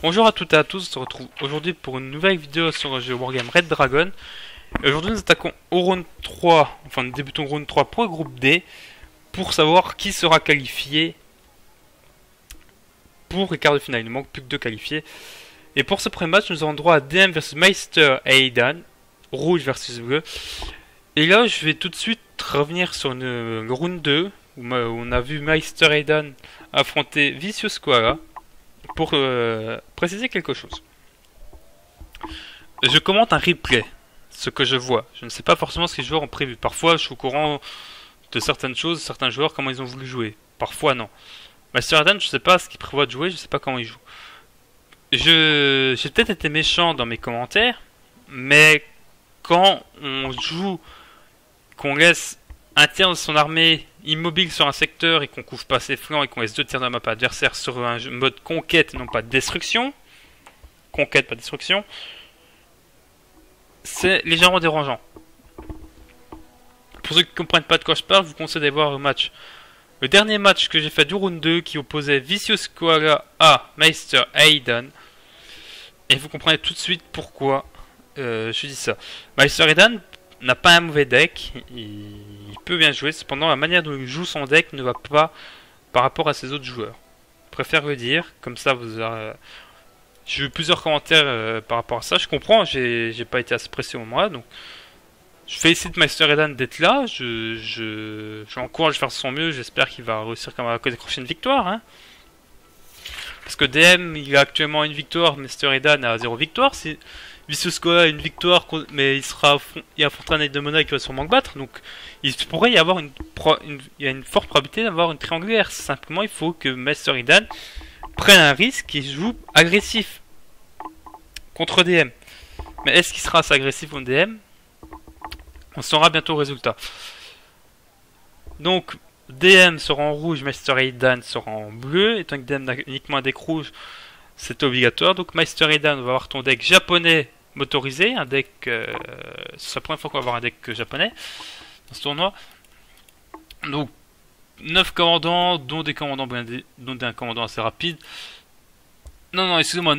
Bonjour à toutes et à tous, on se retrouve aujourd'hui pour une nouvelle vidéo sur le jeu Wargame Red Dragon. Et aujourd'hui nous attaquons au round 3, enfin nous débutons au round 3 pour le groupe D, pour savoir qui sera qualifié pour les quarts de finale. Il ne manque plus que 2 qualifiés. Et pour ce premier match, nous avons droit à DM versus Meister Aidan, rouge versus bleu. Et là, je vais tout de suite revenir sur le round 2, où on a vu Meister Aidan affronter Vicious Koala. Pour préciser quelque chose, je commente un replay, ce que je vois. Je ne sais pas forcément ce que les joueurs ont prévu. Parfois, je suis au courant de certaines choses, certains joueurs, comment ils ont voulu jouer. Parfois, non. Meister Aidan, je ne sais pas ce qu'il prévoit de jouer, je ne sais pas comment il joue. J'ai peut-être été méchant dans mes commentaires, mais quand on joue, qu'on laisse un tiers de son armée immobile sur un secteur et qu'on couvre pas ses flancs et qu'on laisse 2 tiers de la map adversaire sur un mode conquête, non pas destruction, conquête pas destruction, c'est légèrement dérangeant. Pour ceux qui ne comprennent pas de quoi je parle, je vous conseille d'aller voir le dernier match que j'ai fait du round 2 qui opposait Vicious Koala à Meister Aidan, et vous comprenez tout de suite pourquoi je dis ça. Meister Aidan n'a pas un mauvais deck, il peut bien jouer, cependant la manière dont il joue son deck ne va pas par rapport à ses autres joueurs. Je préfère le dire, comme ça vous aurez... J'ai eu plusieurs commentaires par rapport à ça, je comprends, j'ai pas été assez pressé au moment-là, donc je félicite Meister Aidan d'être là, je l'encourage à faire son mieux, j'espère qu'il va réussir quand même à décrocher une victoire, hein. Parce que DM il a actuellement une victoire, Meister Aidan a 0 victoire, si Vicious Koala a une victoire, mais il affrontera un aide de monnaie qui va sûrement le battre, donc il pourrait y avoir il y a une forte probabilité d'avoir une triangulaire. Simplement, il faut que Meister Aidan prenne un risque et joue agressif contre DM. Mais est-ce qu'il sera assez agressif contre DM? On saura bientôt le résultat. Donc, DM sera en rouge, Meister Aidan sera en bleu, étant que DM a uniquement un deck rouge, c'est obligatoire. Donc Meister Aidan va avoir ton deck japonais motorisé, un deck, c'est la première fois qu'on va avoir un deck japonais dans ce tournoi. Donc 9 commandants, dont des commandants blindés, dont un commandant assez rapide. Non, excusez-moi,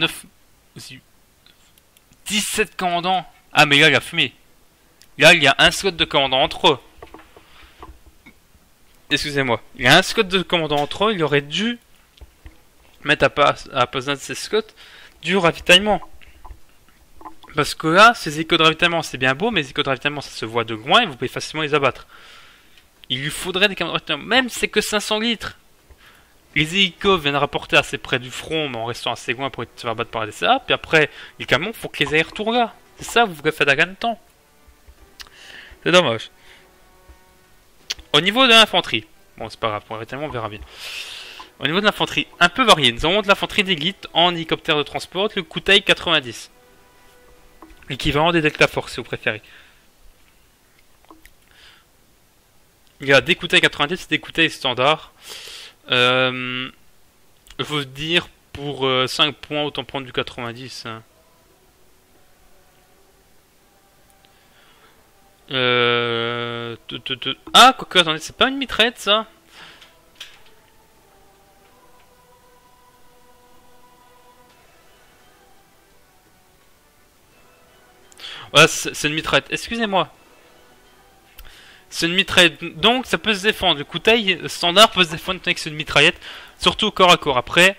17 commandants. Ah mais là il a fumé. Là il y a un slot de commandants entre eux. Excusez-moi, il y a un slot de commandants entre eux, il aurait dû mettre à place d'un de ces slots du ravitaillement. Parce que là, ces échos de ravitaillement, c'est bien beau, mais les échos de ravitaillement, ça se voit de loin et vous pouvez facilement les abattre. Il lui faudrait des camions de ravitaillement, même si c'est que 500 litres. Les hélicos viennent rapporter assez près du front, mais en restant assez loin pour se faire battre par les DCA. Puis après, les camions, il faut que les aient retournent là. C'est ça, vous faites à gain de temps. C'est dommage. Au niveau de l'infanterie, bon, c'est pas grave, pour le ravitaillement, on verra bien. Au niveau de l'infanterie, un peu varié. Nous avons de l'infanterie d'élite en hélicoptère de transport, le Kutai 90. L'équivalent des Delta Force, si vous préférez. Il y a des Kutai 90 et des Kutai standards. Je veux dire, pour 5 points, autant prendre du 90. Hein. Ah, quoique, attendez, c'est pas une mitraillette, ça? Voilà, c'est une mitraillette. Excusez-moi. C'est une mitraillette. Donc, ça peut se défendre. Le Kutai standard peut se défendre avec une mitraillette. Surtout au corps à corps. Après,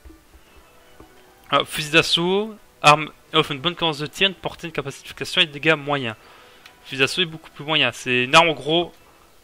fusil d'assaut, arme offre une bonne cadence de tir, une portée, une capacité de fixation et des dégâts moyens. Fusil d'assaut est beaucoup plus moyen. C'est une arme en gros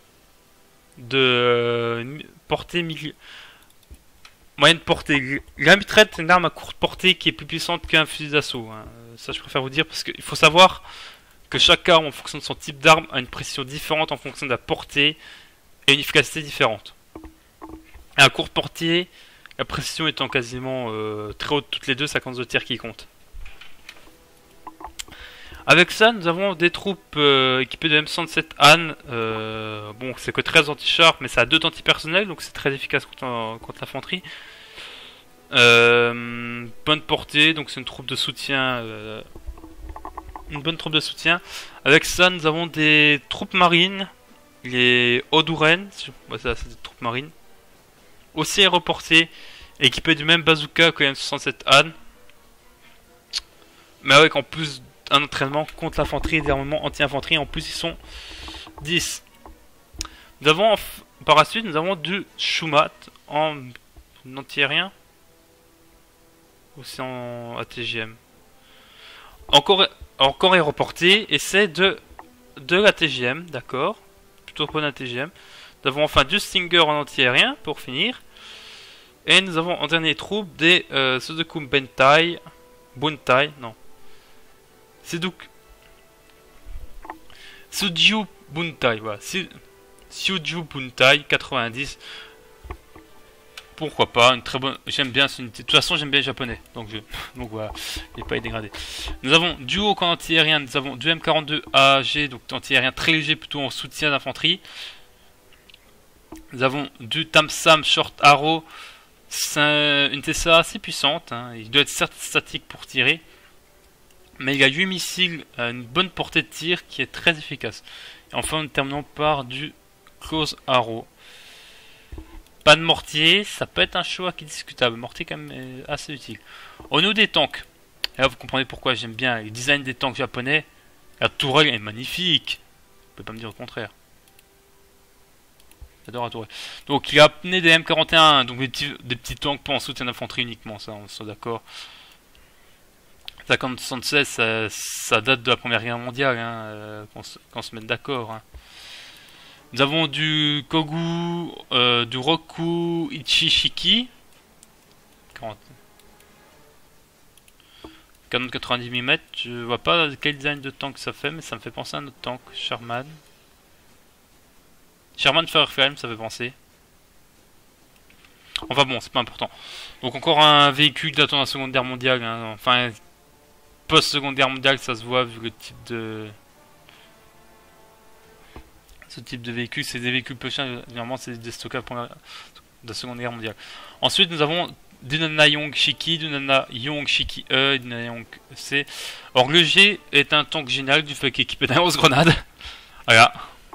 de portée milieu. Moyenne portée. La mitraillette, c'est une arme à courte portée qui est plus puissante qu'un fusil d'assaut. Hein. Ça, je préfère vous dire parce qu'il faut savoir que chaque arme, en fonction de son type d'arme, a une précision différente en fonction de la portée et une efficacité différente. Et à courte portée, la précision étant quasiment très haute toutes les deux, ça compte de tir qui compte. Avec ça, nous avons des troupes équipées de M107 Han. Bon, c'est que 13 anti-chars, mais ça a 2 anti-personnels, donc c'est très efficace contre l'infanterie. Bonne portée, donc c'est une troupe de soutien. Une bonne troupe de soutien. Avec ça, nous avons des troupes marines. Les Oduren, ouais, ça c'est des troupes marines. Aussi aéroportées, équipées du même bazooka que M67 Han. Mais avec en plus un entraînement contre l'infanterie et des armements anti-infanterie. En plus, ils sont 10. Nous avons par la suite, nous avons du Shumat en anti-aérien. Ou c'est en ATGM. Encore est reporté et c'est de la TGM, d'accord. Plutôt pour un TGM. Nous avons enfin du Stinger en anti-aérien pour finir. Et nous avons en dernier troupe des Sudoku Buntai, non. Suju Buntai, voilà. Suju Buntai 90. Pourquoi pas, une très bonne. J'aime bien cette unité. De toute façon, j'aime bien les japonais. Donc voilà, il n'est pas dégradé. Nous avons du Hawk en anti-aérien. Nous avons du M42 AG, donc anti-aérien très léger, plutôt en soutien d'infanterie. Nous avons du Tamsam Short Arrow. C'est une TSA assez puissante. Hein. Il doit être certes statique pour tirer. Mais il a 8 missiles à une bonne portée de tir qui est très efficace. Et enfin, nous terminons par du Close Arrow. Pas de mortier, ça peut être un choix qui est discutable. Mortier quand même est assez utile. Au niveau des tanks, et là vous comprenez pourquoi j'aime bien le design des tanks japonais. La tourelle est magnifique. Vous pouvez pas me dire le contraire. J'adore la tourelle. Donc il a amené des M41, donc des petits tanks pour en soutien d'infanterie uniquement, ça on soit d'accord. 50-76, ça date de la Première Guerre mondiale, hein, qu'on se mette d'accord. Hein. Nous avons du Kogu, du Roku Ichishiki. Canon de 90 mm. Je vois pas quel design de tank ça fait, mais ça me fait penser à un autre tank. Sherman. Sherman Fireflame, ça fait penser. Enfin bon, c'est pas important. Donc encore un véhicule datant de la Seconde Guerre mondiale. Hein. Enfin, post-Seconde Guerre mondiale, ça se voit vu le type de... Ce type de véhicule, c'est des véhicules peu chers, généralement c'est des stockables pour de la Seconde Guerre mondiale. Ensuite, nous avons du Nanayong Shiki, du Nanayong Shiki E, du Nanayong C. Or, le G est un tank génial du fait qu'il est équipé d'un lance-grenade. Voilà.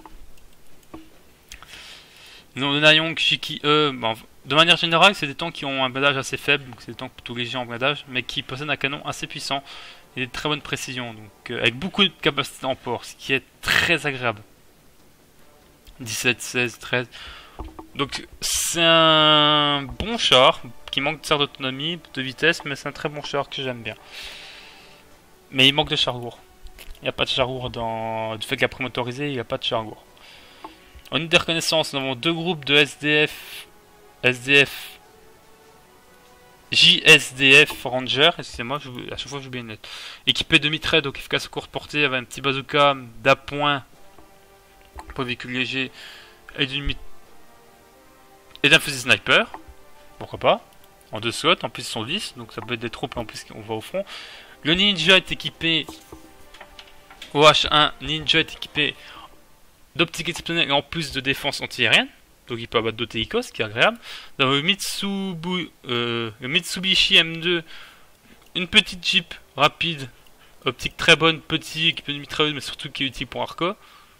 Nous avons le Nanayong Shiki E. Bon, de manière générale, c'est des tanks qui ont un blindage assez faible, donc c'est des tanks plutôt légers en blindage, mais qui possèdent un canon assez puissant et de très bonne précision, donc avec beaucoup de capacité en port, ce qui est très agréable. 17, 16, 13. Donc c'est un bon char qui manque de certes d'autonomie, de vitesse, mais c'est un très bon char que j'aime bien. Mais il manque de char lourd. Il n'y a pas de char lourd dans... Du fait qu'il a prémotorisé, il n'y a pas de char lourd. En unité de reconnaissance, nous avons deux groupes de JSDF Ranger, excusez-moi, à chaque fois j'oublie une lettre. Équipé de mitraillettes, donc efficace à courte portée, avec un petit bazooka d'appoint pour véhicule léger et d'un fusil sniper, pourquoi pas, en 2 slots, en plus ils sont 10, donc ça peut être des troupes et en plus on va au front. Le ninja est équipé, OH1 ninja est équipé d'optique exceptionnelle et en plus de défense anti-aérienne, donc il peut abattre d'autres hélicos, ce qui est agréable. Dans le Mitsubishi M2, une petite Jeep rapide, optique très bonne, petit, équipé de mitrailleuse mais surtout qui est utile pour Arco.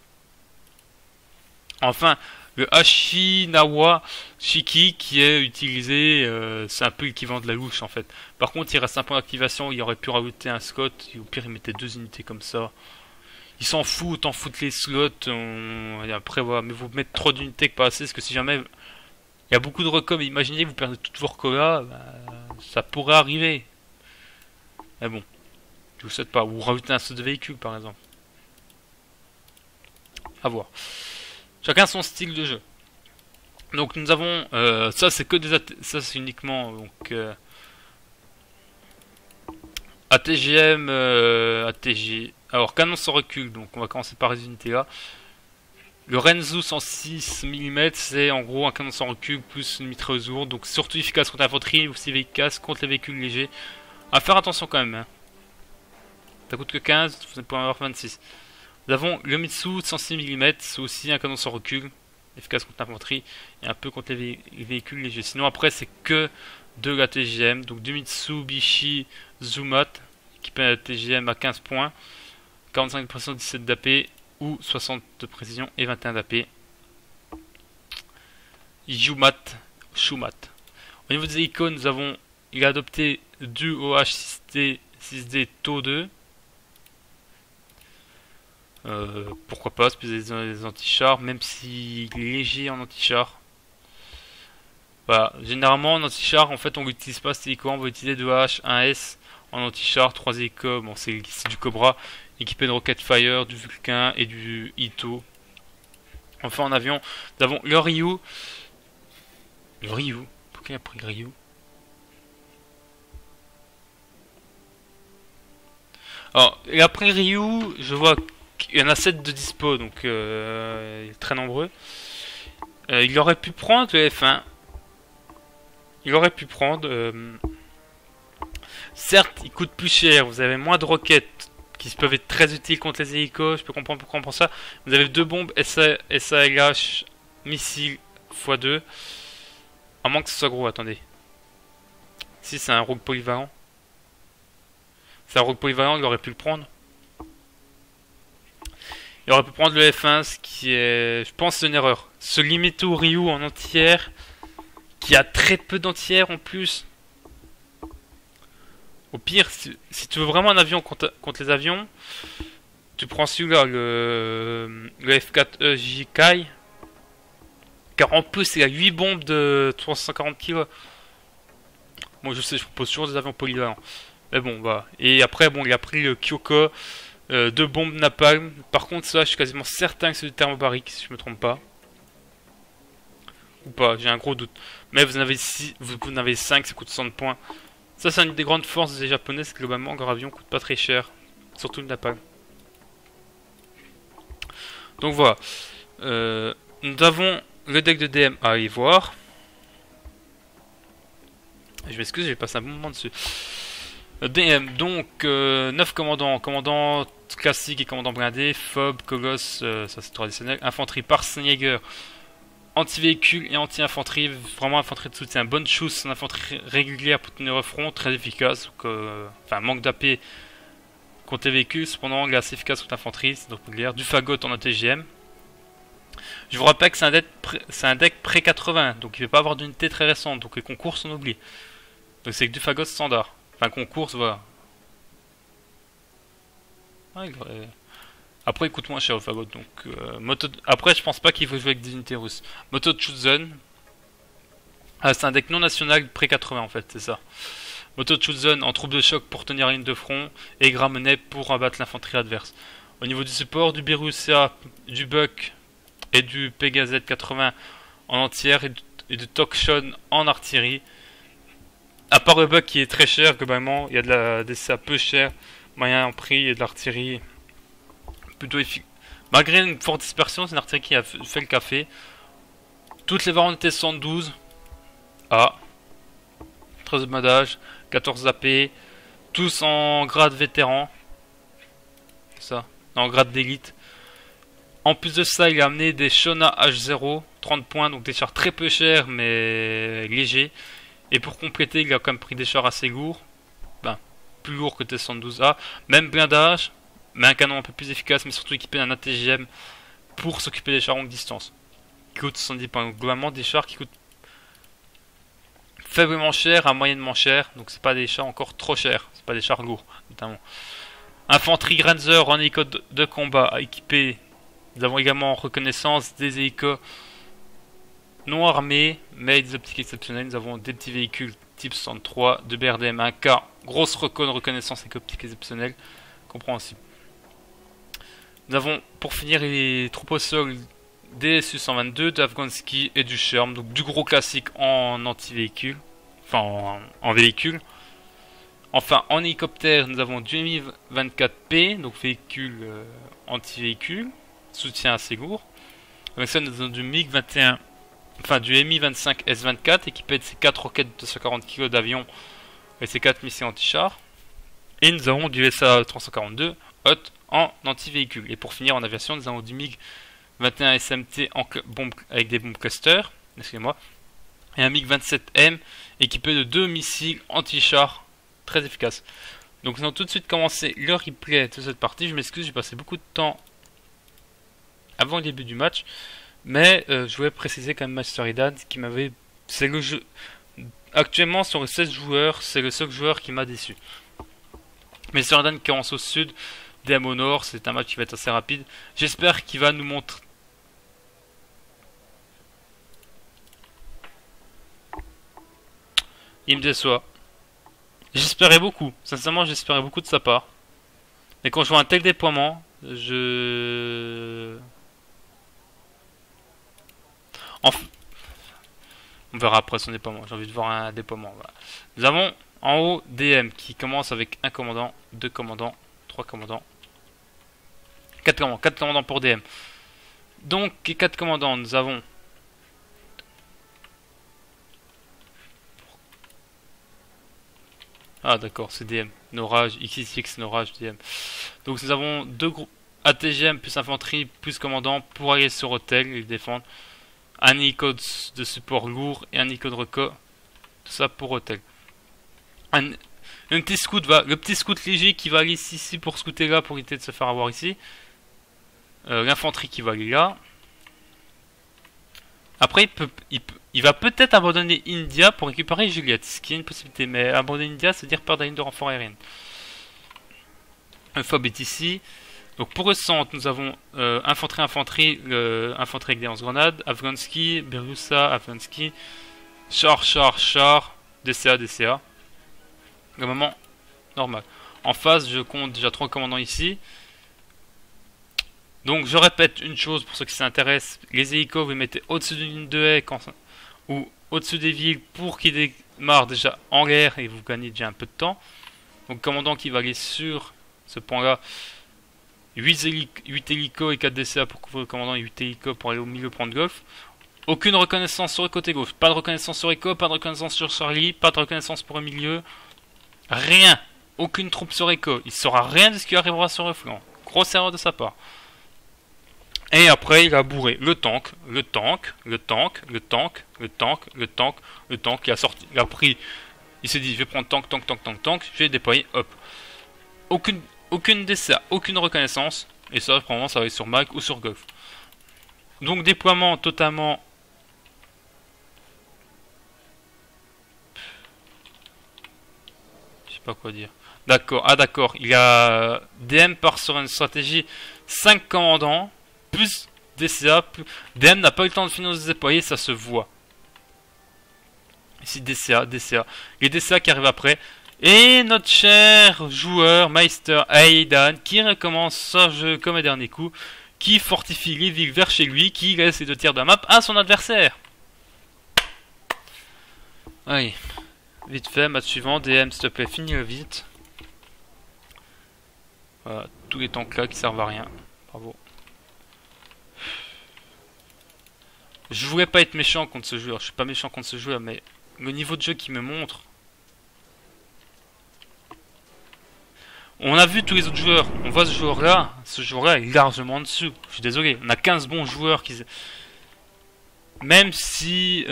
Enfin, le Ashinawa Shiki qui est utilisé, c'est un peu l'équivalent de la louche en fait. Par contre, il reste un point d'activation, il aurait pu rajouter un slot, et au pire, il mettait 2 unités comme ça. Il s'en fout, autant foutre les slots, et après voilà, mais vous mettez trop d'unités que pas assez, parce que si jamais il y a beaucoup de recom, imaginez, vous perdez toutes vos recos bah, ça pourrait arriver. Mais bon, je vous souhaite pas, ou rajouter un slot de véhicule par exemple. À voir. Chacun son style de jeu. Donc nous avons ça c'est que des ça c'est uniquement donc ATGM ATG. Alors canon sans recul, donc on va commencer par les unités là. Le Renzu 106 mm c'est en gros un canon sans recul plus une mitrailleuse lourde, donc surtout efficace contre l'infanterie, aussi efficace contre les véhicules légers. À faire attention quand même. Hein. Ça coûte que 15, vous pouvez en avoir 26. Nous avons le Mitsu 106 mm, c'est aussi un canon sans recul, efficace contre l'infanterie et un peu contre les véhicules légers. Sinon après c'est que de la TGM, donc du Mitsubishi Zumat, équipé à la TGM à 15 points, 45 de précision, 17 d'AP ou 60 de précision et 21 d'AP. Shumat. Au niveau des icônes, il a adopté du OH6T 6D taux 2. Pourquoi pas, spécialisé dans les anti-chars, même s'il est léger en anti-char. Voilà, généralement en anti-char, en fait, on l'utilise pas cet hélico, on va utiliser 2H, 1S en anti-char, 3 hélicos, bon, c'est du Cobra, équipé de Rocket Fire, du Vulcain et du Ito. Enfin, en avion, nous avons le Ryu. Le Ryu? Pourquoi il a pris le Ryu? Alors, et après Ryu, je vois qu'il y en a 7 de dispo, donc il est très nombreux. Il aurait pu prendre le F1. Il aurait pu prendre... certes, il coûte plus cher, vous avez moins de roquettes qui peuvent être très utiles contre les hélicos, je peux comprendre pourquoi on prend ça. Vous avez 2 bombes SALH missiles x2. À moins que ce soit gros, attendez. Si c'est un rogue polyvalent. C'est un rogue polyvalent, il aurait pu le prendre. Il aurait pu prendre le F1, ce qui est, je pense, une erreur. Se limiter au Ryu en entière, qui a très peu d'entières en plus. Au pire, si tu veux vraiment un avion contre les avions, tu prends celui-là, le F4E Jikai. Car en plus, il a 8 bombes de 340 kg. Moi, je sais, je propose toujours des avions polyvalents. Mais bon, voilà. Et après, bon, il a pris le Kyoko. 2 bombes napalm. Par contre, ça, je suis quasiment certain que c'est du thermobarique, si je me trompe pas. Ou pas, j'ai un gros doute. Mais vous en avez 6, vous en avez 5, ça coûte 100 points. Ça, c'est une des grandes forces des Japonais, c'est que globalement, leur avion coûte pas très cher. Surtout le napalm. Donc voilà. Nous avons le deck de DM à aller voir. Je m'excuse, j'ai passé un bon moment dessus. DM, donc 9 commandants. Commandant classique et commandant blindé. Phob, Kogos, ça c'est traditionnel. Infanterie Parsenjäger. Anti-véhicule et anti-infanterie. Vraiment infanterie de soutien. Bonne chose, infanterie régulière pour tenir le front. Très efficace. Enfin, manque d'AP contre les véhicules. Cependant, il est assez efficace contre l'infanterie. C'est donc régulière. Du fagot en ATGM. Je vous rappelle que c'est un deck pré-80. Donc il ne va pas avoir d'unité très récente. Donc les concours on oublie. Donc c'est que du fagot standard. Enfin, concours, voilà. Ouais, après, il coûte moins cher le fagot. Donc, après, je pense pas qu'il faut jouer avec des unités russes. Moto Chuzen. Ah, c'est un deck non national pré-80 en fait, c'est ça. Moto Chuzen en troupe de choc pour tenir la ligne de front. Et Gramenet pour abattre l'infanterie adverse. Au niveau du support, du Birussia, du Buck et du Pegasus 80 en entière et du Tokshon en artillerie. À part le Buck qui est très cher, globalement, il y a de la DCA peu cher, moyen en prix et de l'artillerie plutôt efficace. Malgré une forte dispersion, c'est une artillerie qui a fait le café. Toutes les variantes étaient 112. Ah. 13 de modage, 14 AP, tous en grade vétéran. Ça, en grade d'élite. En plus de ça, il a amené des Shona H0, 30 points, donc des chars très peu chers mais légers. Et pour compléter, il a quand même pris des chars assez lourds. Ben, plus lourds que T-112A. Même blindage, mais un canon un peu plus efficace, mais surtout équipé d'un ATGM pour s'occuper des chars longue distance. Qui coûtent 70 points. Donc, globalement, des chars qui coûtent faiblement cher à moyennement cher. Donc, c'est pas des chars encore trop chers. C'est pas des chars lourds, notamment. Infanterie Granzer en hélico de combat à équiper. Nous avons également en reconnaissance des hélicos non armés, mais des optiques exceptionnelles. Nous avons des petits véhicules type 63 de BRDM 1K, grosse reconnaissance avec optiques exceptionnelles, compréhensible. Nous avons pour finir les troupes au sol des Su-122, de Afghansky et du Sherm, donc du gros classique en anti-véhicule, enfin en véhicule. Enfin en hélicoptère, nous avons du Mi-24P, donc véhicule anti-véhicule, soutien assez lourd. Avec ça, nous avons du MiG-21. Enfin, du Mi-25 S24 équipé de ses 4 roquettes de 140 kg d'avion et ses 4 missiles anti-char. Et nous avons du SA-342 Hot en anti-véhicule. Et pour finir en aviation, nous avons du MiG-21 SMT avec des bombes cluster, excusez-moi, et un MiG-27M équipé de 2 missiles anti-char très efficaces. Donc nous allons tout de suite commencer le replay de cette partie. Je m'excuse, j'ai passé beaucoup de temps avant le début du match. Mais je voulais préciser quand même Masteridad qui m'avait... C'est le jeu... Actuellement sur les 16 joueurs, c'est le seul joueur qui m'a déçu. Mais Jordan qui avance au sud, DM au nord, c'est un match qui va être assez rapide. J'espère qu'il va nous montrer. Il me déçoit. J'espérais beaucoup, sincèrement j'espérais beaucoup de sa part. Mais quand je vois un tel déploiement, on verra après son déploiement, j'ai envie de voir un déploiement. Voilà. Nous avons en haut DM qui commence avec un commandant, deux commandants, trois commandants, quatre commandants pour DM. Donc, les 4 commandants, nous avons... Ah d'accord, c'est DM. Norage, XXX, Norage, DM. Donc nous avons 2 groupes ATGM plus infanterie plus commandant pour aller sur hôtel et défendre. Un hélico de support lourd et un hélico de reco. Tout ça pour hôtel. Un petit scout va, le petit scout léger qui va aller ici pour scouter là pour éviter de se faire avoir ici. L'infanterie qui va aller là. Après il va peut-être abandonner India pour récupérer Juliette, ce qui est une possibilité. Mais abandonner India, c'est-à-dire perdre la ligne de renfort aérienne. Un FOB est ici. Donc pour le centre, nous avons infanterie, infanterie avec des lance-grenades, Afghansky, Berusa, Afghansky, char, DCA. Le moment normal. En face, je compte déjà 3 commandants ici. Donc je répète une chose pour ceux qui s'intéressent, les hélicos vous les mettez au-dessus d'une ligne de haie ou au-dessus des villes pour qu'ils démarrent déjà en l'air et vous gagnez déjà un peu de temps. Donc commandant qui va aller sur ce point là, 8 hélicos et 4 DCA pour couvrir le commandant et 8 hélicos pour aller au milieu prendre golf. Aucune reconnaissance sur le côté gauche, pas de reconnaissance sur Echo, pas de reconnaissance sur Charlie, pas de reconnaissance pour le milieu, rien, aucune troupe sur Echo, il ne saura rien de ce qui arrivera sur le flanc, grosse erreur de sa part. Et après, il a bourré le tank, il a sorti, il a pris, il s'est dit, je vais prendre tank, je vais déployer, hop. Aucune DCA, aucune reconnaissance, et ça, probablement, ça va être sur Mike ou sur Golf. Donc, déploiement totalement... Je sais pas quoi dire. D'accord, ah d'accord, il y a DM part sur une stratégie 5 commandants, plus DCA, plus... DM n'a pas eu le temps de finir de se déployer, ça se voit. Ici DCA. Les DCA qui arrivent après. Et notre cher joueur Meister Aidan qui recommence ce jeu comme un dernier coup, qui fortifie les villes vers chez lui, qui laisse les 2 tiers de la map à son adversaire. Allez, vite fait, match suivant, DM s'il te plaît, finis-le vite. Voilà, tous les tanks là qui servent à rien. Bravo. Je voulais pas être méchant contre ce joueur, je suis pas méchant contre ce joueur, mais le niveau de jeu qu'il me montre... On a vu tous les autres joueurs, on voit ce joueur-là est largement en dessous. Je suis désolé, on a 15 bons joueurs qui... Même si...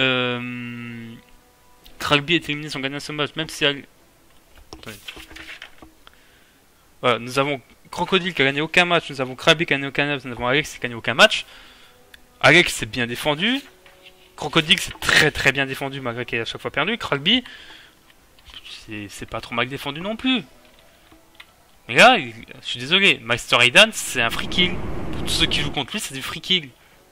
Kragby est éliminé sans gagner ce match, même si... Voilà, nous avons Crocodile qui a gagné aucun match, nous avons Kragby qui a gagné aucun match, nous avons Alex qui a gagné aucun match. Alex c'est bien défendu, Crocodile c'est très bien défendu malgré qu'il a à chaque fois perdu. Kragby, c'est pas trop mal défendu non plus. Mais là, je suis désolé, Meister Aidan, c'est un free kill. Pour tous ceux qui jouent contre lui, c'est du free kill.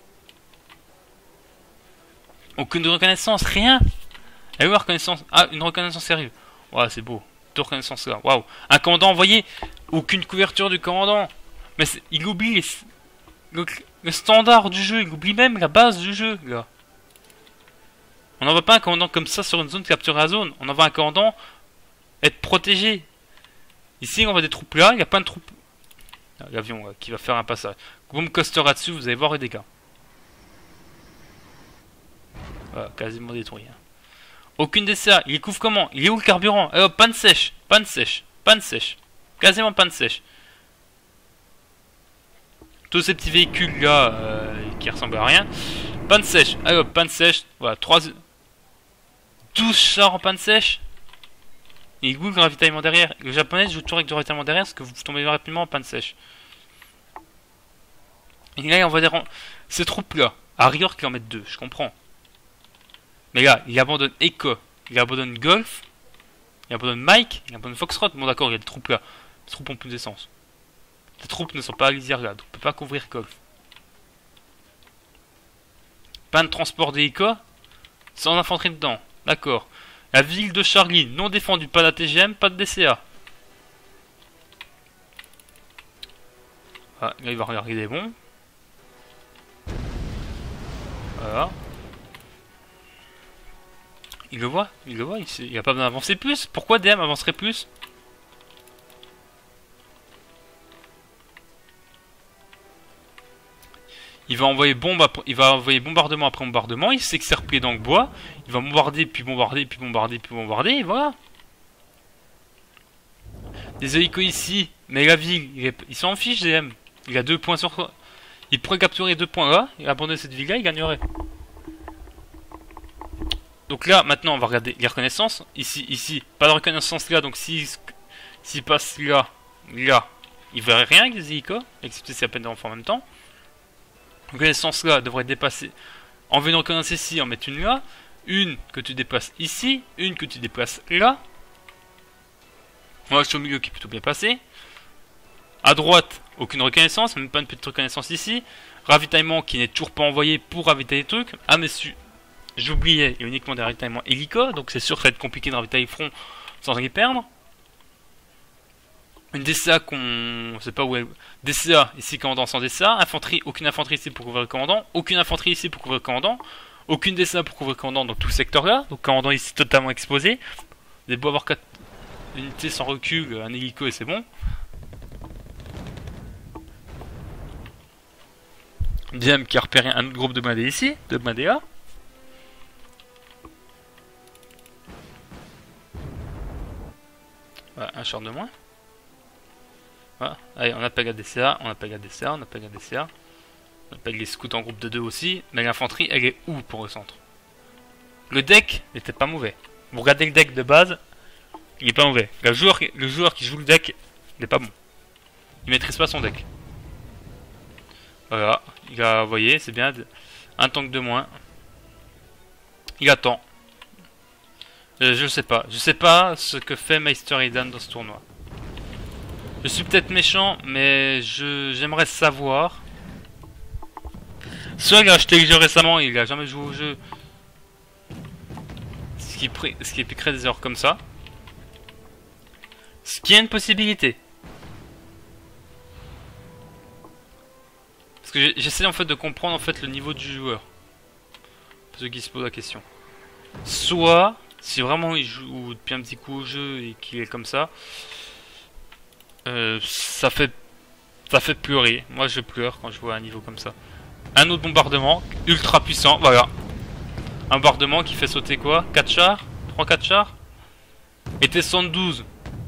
Aucune reconnaissance, rien. Et une reconnaissance. Ah, une reconnaissance sérieuse. Ouais, c'est beau. 2 reconnaissances là. Waouh. Un commandant envoyé. Aucune couverture du commandant. Mais il oublie le standard du jeu. Il oublie même la base du jeu, là. On n'envoie pas un commandant comme ça sur une zone capturée à zone. On envoie un commandant être protégé. Ici, on voit des troupes là, il y a plein de troupes. L'avion qui va faire un passage. Boom coaster là-dessus, vous allez voir les dégâts. Voilà, quasiment détruit. Hein. Aucune DCA, il couvre comment? Il est où le carburant? Panne sèche. Quasiment panne sèche. Tous ces petits véhicules là qui ressemblent à rien. Panne sèche. Panne sèche. Voilà, 12 chars en panne sèche. Il goûte le ravitaillement derrière. Le japonais joue toujours avec du ravitaillement derrière parce que vous tombez rapidement en panne sèche. Et là, on va dire ces troupes-là, à rigueur qu'il en mette 2, je comprends. Mais là, il abandonne Echo, il abandonne Golf, il abandonne Mike, il abandonne Foxtrot. Bon, d'accord, il y a des troupes là. Les troupes ont plus d'essence. Les troupes ne sont pas à lisière là, donc on peut pas couvrir Golf. Pas de transport d'hélico sans infanterie dedans. D'accord. La ville de Charlie, non défendue, pas d'ATGM, pas de DCA. Ah, là il va regarder les bons. Voilà. Il le voit, il a pas besoin d'avancer plus. Pourquoi DM avancerait plus? Il va envoyer bombardement après bombardement. Il sait que c'est replié dans le bois. Il va bombarder, puis bombarder, puis bombarder, puis bombarder. Et voilà. Des hélicos ici. Mais la ville, il s'en fiche, DM. Il a 2 points sur... Il pourrait capturer 2 points là. Et abandonner cette ville-là, il gagnerait. Donc là, maintenant, on va regarder les reconnaissances. Ici. Pas de reconnaissance là. Donc s'il passe là, il verrait rien avec les hélicos. Excepté si à peine d'enfants en même temps. Reconnaissance là devrait dépasser. En venant reconnaissance ici, en mettre une là. Une que tu déplaces ici. Une que tu déplaces là. Moi je suis au milieu qui est plutôt bien passé. À droite, aucune reconnaissance, même pas une petite reconnaissance ici. Ravitaillement qui n'est toujours pas envoyé pour ravitailler les trucs. Ah mais j'oubliais, il y a uniquement des ravitaillements hélico, donc c'est sûr que ça va être compliqué de ravitailler le front sans les perdre. Une DCA qu'on... Je sais pas où elle... DCA, ici commandant sans DCA. Infanterie, aucune infanterie ici pour couvrir le commandant. Aucune infanterie ici pour couvrir le commandant. Aucune DCA pour couvrir le commandant dans tout ce secteur là. Donc commandant ici totalement exposé. Vous avez beau avoir 4 unités sans recul, un hélico et c'est bon. DM qui a repéré un autre groupe de blindés ici, de blindés là. Voilà, un char de moins. Voilà. Allez, on appelle la DCA, on appelle les scouts en groupe de 2 aussi. Mais l'infanterie, elle est où pour le centre? Le deck n'était pas mauvais. Vous regardez le deck de base, il est pas mauvais. Le joueur qui joue le deck n'est pas bon. Il maîtrise pas son deck. Voilà, il a, vous voyez, c'est bien. Un tank de moins. Il attend. Je sais pas ce que fait Meister Aidan dans ce tournoi. Je suis peut-être méchant, mais j'aimerais savoir. Soit il a acheté le jeu récemment, il a jamais joué au jeu. Ce qui crée des erreurs comme ça. Ce qui est une possibilité. Parce que j'essaie en fait de comprendre en fait le niveau du joueur. Pour ceux qui se posent la question. Soit, si vraiment il joue depuis un petit coup au jeu et qu'il est comme ça. Ça fait pleurer. Moi je pleure quand je vois un niveau comme ça. Un autre bombardement ultra puissant, voilà. Un bombardement qui fait sauter quoi? 4 chars? 3-4 chars? Et T-72.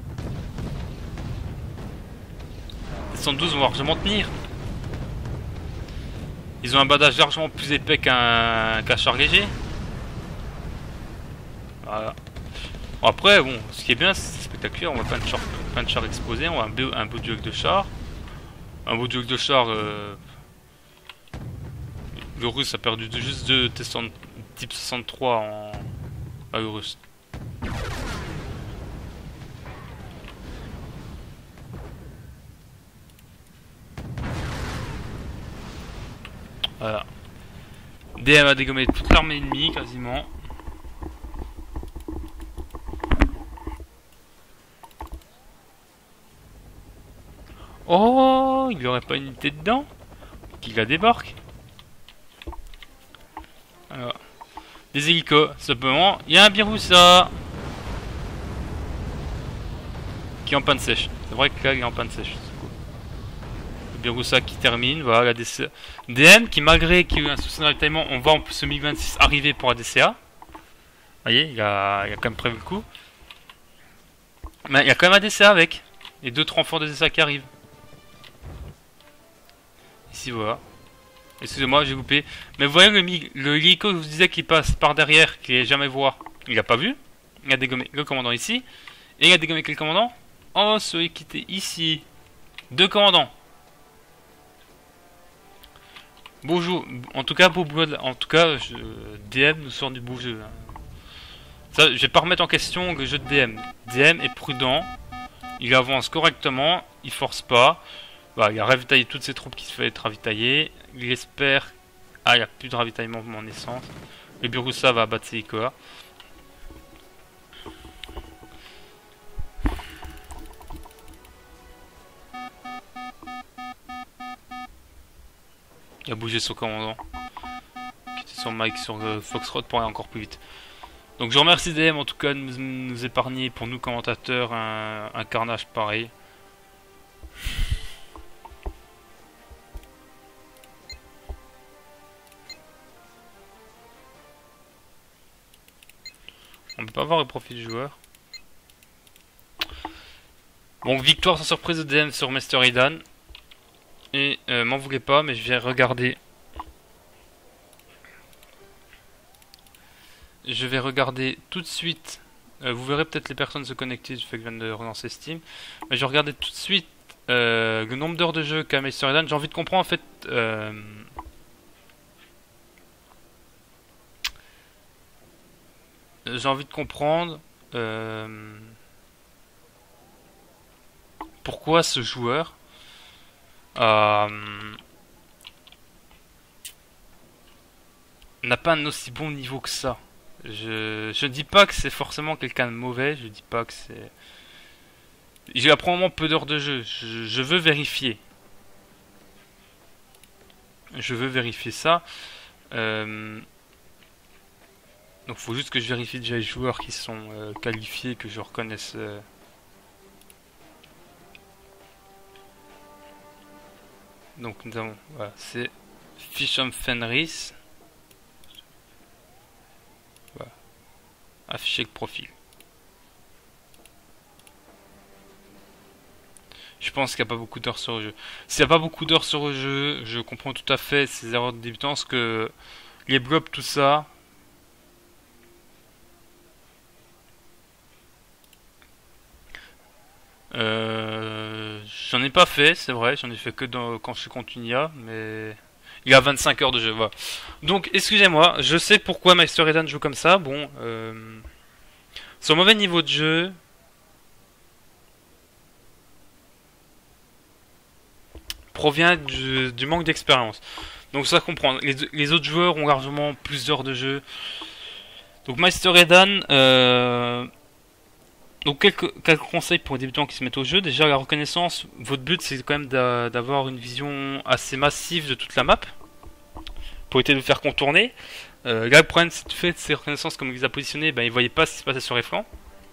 T-72 vont largement tenir. Ils ont un badage largement plus épais qu'un char léger. Voilà. Bon, après, bon, ce qui est bien, c'est spectaculaire. On voit plein de chars exposés. On voit un beau duel de chars. Un beau duel de chars. Le russe a perdu juste 2 type 63 en. Ah, le russe. Voilà. DM a dégommé toute l'armée ennemie quasiment. Oh, il n'y aurait pas une unité dedans qui la débarque. Alors, des hélicos, simplement. Il y a un Biroussa qui est en panne sèche. C'est vrai que là il est en panne sèche. C'est cool. Le Biroussa qui termine. Voilà la DCA. DM qui, malgré qu'il y ait eu un souci de ravitaillement, on va en ce 1026 arriver pour la DCA. Vous voyez, il a quand même prévu le coup. Mais il y a quand même un DCA avec. Et 2-3 renforts de DCA qui arrivent. Ici voilà. Excusez-moi, j'ai loupé. Mais vous voyez le hélico que je vous disais qui passe par derrière, qui est jamais voir. Il a pas vu. Il a dégommé le commandant ici. Et il a dégommé quel commandant? Oh, celui qui était ici. 2 commandants. Beau jeu. En tout cas, beau boulot. En tout cas, DM nous sort du beau jeu. Ça, je vais pas remettre en question le jeu de DM. DM est prudent. Il avance correctement, il force pas. Voilà, il a ravitaillé toutes ses troupes qui se fait être ravitaillées. Il espère... Ah, il n'y a plus de ravitaillement en essence. Le Birusa va abattre ses Ikoa. Il a bougé son commandant. Qui était sur Mike sur Foxtrot pour aller encore plus vite. Donc je remercie DM en tout cas de nous épargner pour nous commentateurs un carnage pareil. On peut pas voir le profil du joueur. Bon, victoire sans surprise de DM sur Master Aidan. Et m'en voulez pas, mais je vais regarder. Je vais regarder tout de suite. Vous verrez peut-être les personnes se connecter du fait que je viens de relancer Steam. Mais je vais regarder tout de suite le nombre d'heures de jeu qu'a Master Aidan. J'ai envie de comprendre en fait. J'ai envie de comprendre pourquoi ce joueur n'a pas un aussi bon niveau que ça. Je dis pas que c'est forcément quelqu'un de mauvais, je dis pas que c'est... J'ai probablement peu d'heures de jeu, je veux vérifier. Je veux vérifier ça. Donc faut juste que je vérifie déjà les joueurs qui sont qualifiés, que je reconnaisse... Donc nous avons... Voilà, c'est Fisham Fenris. Afficher le profil. Je pense qu'il n'y a pas beaucoup d'heures sur le jeu. S'il n'y a pas beaucoup d'heures sur le jeu, je comprends tout à fait ces erreurs de débutant, parce que les blobs, tout ça... J'en ai pas fait, c'est vrai, j'en ai fait que quand je suis contre Unia, mais... Il y a 25 heures de jeu, voilà. Donc, excusez-moi, je sais pourquoi Master Aidan joue comme ça. Bon, son mauvais niveau de jeu provient du manque d'expérience. Donc, ça comprend. Les autres joueurs ont largement plus d'heures de jeu. Donc, Master Aidan, donc quelques conseils pour les débutants qui se mettent au jeu. Déjà, la reconnaissance, votre but c'est quand même d'avoir une vision assez massive de toute la map pour éviter de vous faire contourner. Là, le problème c'est le fait de ces reconnaissances, comme il les a positionnés, ben, ils ne voyaient pas ce qui se passait sur les flancs.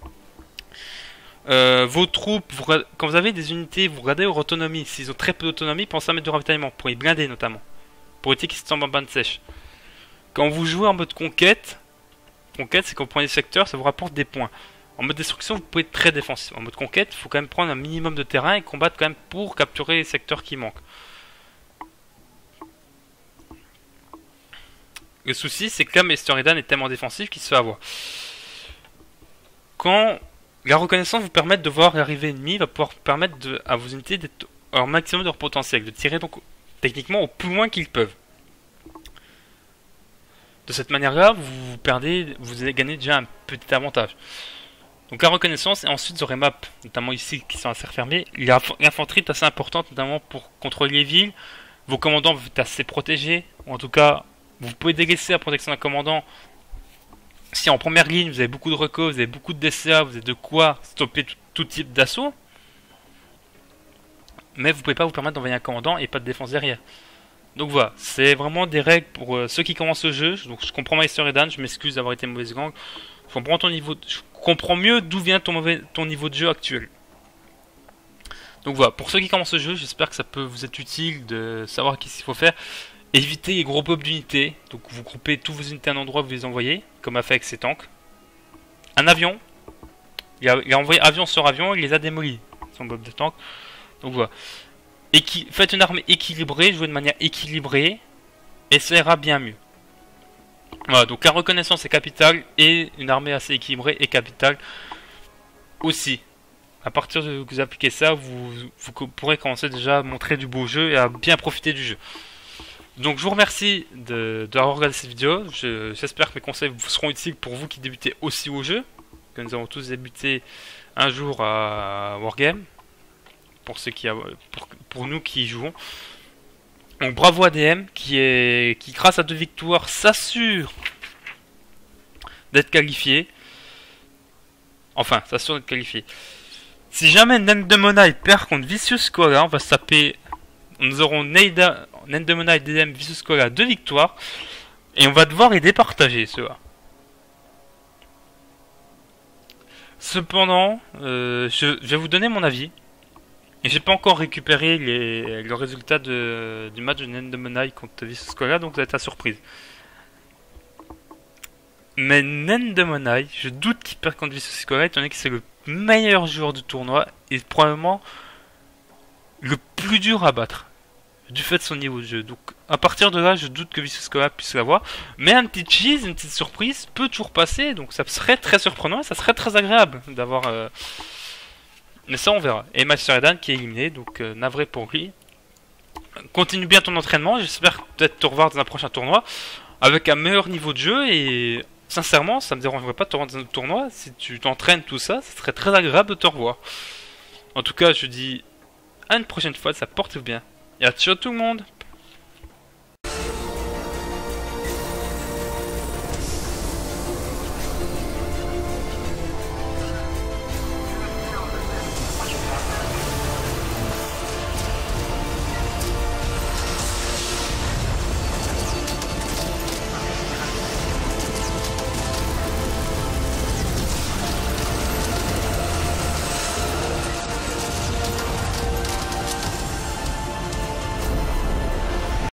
Vos troupes, quand vous avez des unités, vous regardez leur autonomie. S'ils ont très peu d'autonomie, pensez à mettre du ravitaillement pour les blinder notamment, pour éviter qu'ils se tombent en bande sèche. Quand vous jouez en mode conquête c'est quand vous prenez des secteurs, ça vous rapporte des points. En mode destruction, vous pouvez être très défensif. En mode conquête, il faut quand même prendre un minimum de terrain et combattre quand même pour capturer les secteurs qui manquent. Le souci, c'est que là, Master Aidan est tellement défensif qu'il se fait avoir. Quand la reconnaissance vous permet de voir l'arrivée ennemie, va pouvoir permettre à vos unités d'être au maximum de leur potentiel, de tirer donc techniquement au plus loin qu'ils peuvent. De cette manière-là, vous gagnez déjà un petit avantage. Donc la reconnaissance, et ensuite vous aurez map, notamment ici qui sont assez refermées. L'infanterie est assez importante, notamment pour contrôler les villes. Vos commandants vont être assez protégés, ou en tout cas, vous pouvez délaisser la protection d'un commandant. Si en première ligne vous avez beaucoup de recos, vous avez beaucoup de DCA, vous avez de quoi stopper tout type d'assaut. Mais vous pouvez pas vous permettre d'envoyer un commandant et pas de défense derrière. Donc voilà, c'est vraiment des règles pour ceux qui commencent le jeu. Donc je comprends Master Aidan, je m'excuse d'avoir été mauvaise langue. Je comprends mieux d'où vient ton niveau de jeu actuel. Donc voilà, pour ceux qui commencent le jeu, j'espère que ça peut vous être utile de savoir qu'est-ce qu'il faut faire. Évitez les gros pop d'unités. Donc vous groupez tous vos unités à un endroit, vous les envoyez, comme a fait avec ses tanks. Un avion. Il a envoyé avion sur avion, il les a démolis, son bob de tank. Donc voilà. Faites une armée équilibrée, jouez de manière équilibrée, et ça ira bien mieux. Voilà, donc la reconnaissance est capitale, et une armée assez équilibrée est capitale aussi. À partir de que vous appliquez ça, vous pourrez commencer déjà à montrer du beau jeu et à bien profiter du jeu. Donc je vous remercie d'avoir regardé cette vidéo. J'espère que mes conseils vous seront utiles pour vous qui débutez aussi au jeu. Que nous avons tous débuté un jour à Wargame, pour ceux qui pour nous qui y jouons. Donc bravo ADM qui grâce à 2 victoires s'assure d'être qualifié. Enfin, s'assure d'être qualifié. Si jamais Nendemonai perd contre Vicious Koala, on va se taper. Nous aurons Nendemonai, DDM, Vicious Koala 2 victoires. Et on va devoir les départager, ceux-là. Cependant, je vais vous donner mon avis. Et j'ai pas encore récupéré le résultat du match de Nendemonai contre Vicious Koala, donc ça va être la surprise. Mais Nendemonai, je doute qu'il perd contre Vicious Koala, étant donné que c'est le meilleur joueur du tournoi et probablement le plus dur à battre du fait de son niveau de jeu. Donc à partir de là, je doute que Vicious Koala puisse l'avoir. Mais un petit cheese, une petite surprise peut toujours passer, donc ça serait très surprenant et ça serait très agréable d'avoir. Mais ça, on verra. Et Master Eden qui est éliminé, donc navré pour lui. Continue bien ton entraînement, j'espère peut-être te revoir dans un prochain tournoi avec un meilleur niveau de jeu et sincèrement, ça me dérangerait pas de te revoir dans un autre tournoi. Si tu t'entraînes tout ça, ça serait très agréable de te revoir. En tout cas, je dis à une prochaine fois, ça porte bien. Et à ciao tout le monde!